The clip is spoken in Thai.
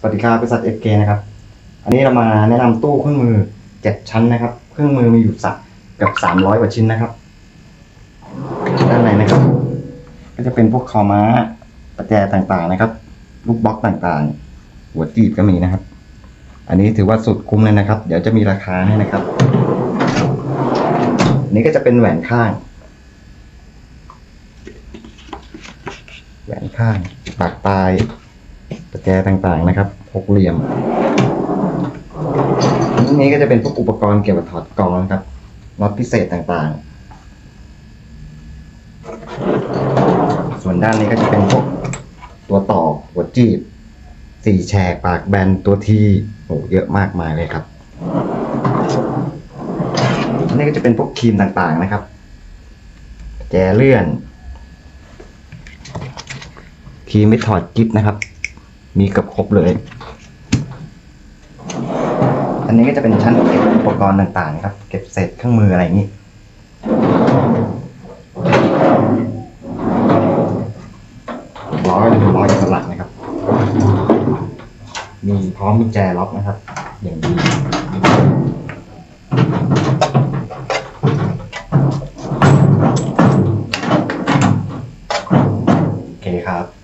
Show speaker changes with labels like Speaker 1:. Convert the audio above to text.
Speaker 1: วัสดีครับบริษัท FK นะครับอันนี้เรามาแนะนำตู้เครื่องมือ7ชั้นนะครับเครื่องมือมีอยู่สักเกือบ300กว่าชิ้นนะครับด้านในนะครับก็จะเป็นพวกคอม้าประแจต่างๆนะครับลูกบล็อกต่างๆหัวจีบก็มีนะครับอันนี้ถือว่าสุดคุ้มเลยนะครับเดี๋ยวจะมีราคาให้นะครับอันนี้ก็จะเป็นแหวนข้างปากปลายประแจต่างๆนะครับหกเหลี่ยมนี้ก็จะเป็นพวกอุปกรณ์เกี่ยวกับถอดกรองครับน็อตพิเศษต่างๆส่วนด้านนี้ก็จะเป็นพวกตัวต่อหัวจีบ4แฉกปากแบนตัวทีโอ้เยอะมากมายเลยครับอันนี้ก็จะเป็นพวกครีมต่างๆนะครับแจเลื่อนครีมไม่ถอดกิ๊บนะครับมีเกือบครบเลยอันนี้ก็จะเป็นชั้นเก็บอุปกรณ์ต่างๆครับเก็บเศษเครื่องมืออะไรอย่างนี้ล้อก็จะเป็นล้ออิสระนะครับมีพร้อมกุญแจล็อกนะครับอย่างดีโอเคครับ